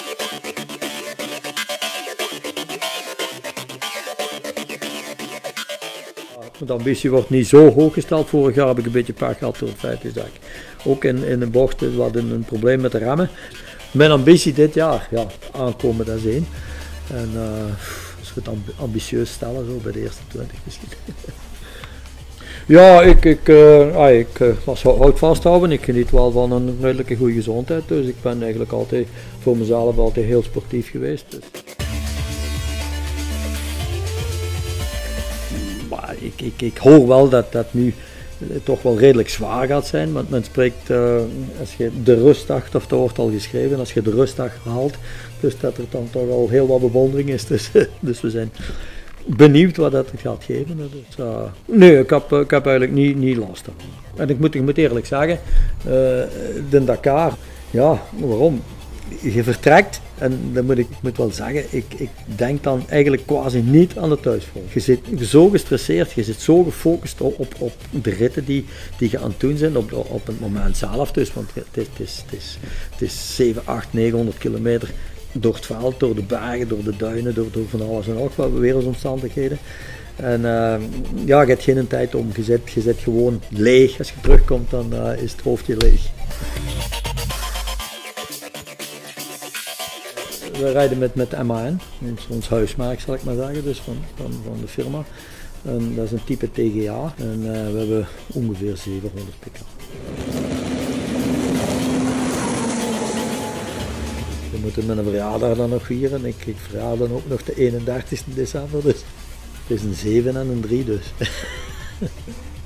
De ambitie wordt niet zo hoog gesteld. Vorig jaar heb ik een beetje pech gehad door het feit dat ik ook in een bocht wat een probleem met de remmen. Mijn ambitie dit jaar, ja, aankomen dat is één. En als we het ambitieus stellen, zo bij de eerste 20 misschien. Ja, ik houd vasthouden. Ik geniet wel van een redelijke goede gezondheid. Dus ik ben eigenlijk altijd voor mezelf altijd heel sportief geweest. Dus. Maar ik hoor wel dat dat nu toch wel redelijk zwaar gaat zijn. Want men spreekt, als je de rustdag, of dat wordt al geschreven, als je de rustdag haalt, dus dat er dan toch al heel wat bewondering is. Dus we zijn benieuwd wat dat gaat geven. Dus, nee, ik heb eigenlijk niet last van. En ik moet eerlijk zeggen, de Dakar, ja, waarom? Je vertrekt en dan ik moet wel zeggen, ik denk dan eigenlijk quasi niet aan de thuisvolk. Je zit zo gestresseerd, je zit zo gefocust op de ritten die je aan het doen bent, op het moment zelf dus, want het is 7, 8, 900 kilometer door het veld, door de bergen, door de duinen, door van alles en nog wat weersomstandigheden. En ja, je hebt geen tijd om, je zit gewoon leeg. Als je terugkomt, dan is het hoofdje leeg. We rijden met MAN, ons huismerk zal ik maar zeggen, dus van de firma. En dat is een type TGA en we hebben ongeveer 700 pk. We moeten mijn verjaardag dan nog vieren. Ik verjaar dan ook nog de 31 december, dus het is een 7 en een 3 dus.